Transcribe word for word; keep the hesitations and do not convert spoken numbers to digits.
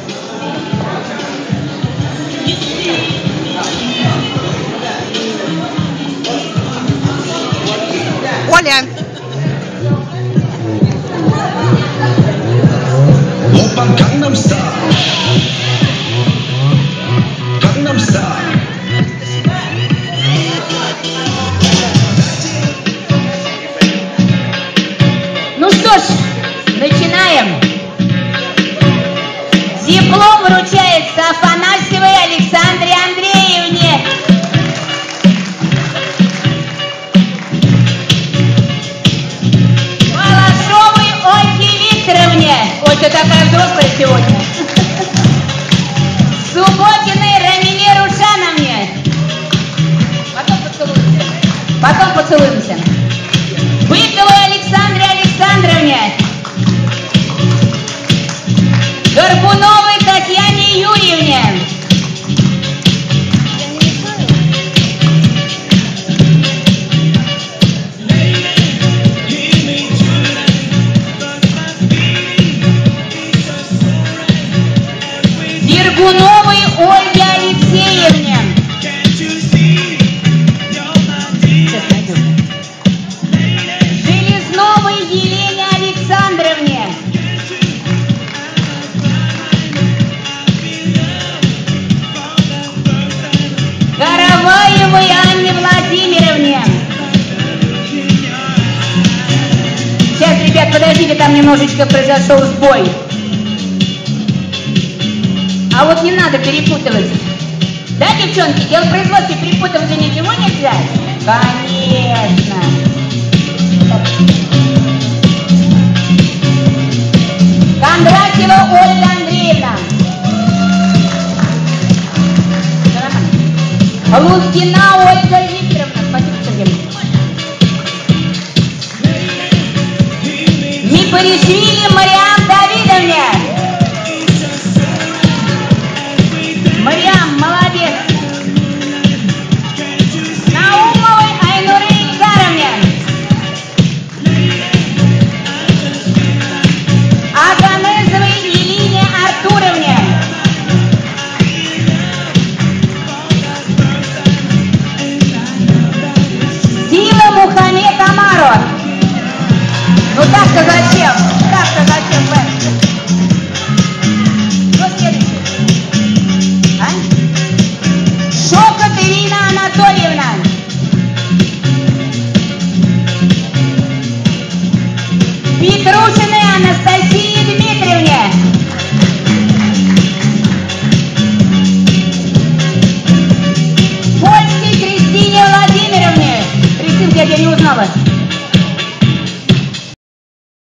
Оля. Опа, Gangnam Style. Gangnam Style. Ну что ж, начинаем. Диплом вручается Афанасьевой Александре Андреевне. Балашовой Ольге Викторовне. Ой, ты такая взрослая сегодня. Субботиной Рамиле Рушановне. Потом поцелуемся. Потом поцелуемся. Быковой Александре Александровне. Горбуновой Татьяне Юрьевне. Дергуновой Ольге Алексеевне. Железновой Елене Александровне. Караваевой Анне Владимировне. Сейчас, ребят, подождите, там немножечко произошел сбой. А вот не надо перепутывать. Да, девчонки, дело в производстве, перепутывать ничего нельзя? Конечно. Кондратьева Ольга Андреевна. Лукина Ольга Викторовна. Спасибо, Сергей. Мипаришвили Мариам Давидовне. Мариам, молодец. Наумовой Айнуре Ильдаровне. Аганезовой Елене Артуровне. Сила Мухаммед Амаров. Ну так-то зачем? Так-то зачем, Бэм? Что следующее? А? Шокот Ирина Анатольевна. Петрушиной Анастасии Дмитриевне. Польской Кристине Владимировне. Кристинка, я тебя не узнала.